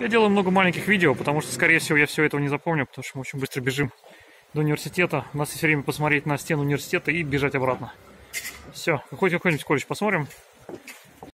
Я делаю много маленьких видео, потому что, скорее всего, я все этого не запомню, потому что мы очень быстро бежим до университета. У нас есть время посмотреть на стену университета и бежать обратно. Все, какой-нибудь колледж посмотрим.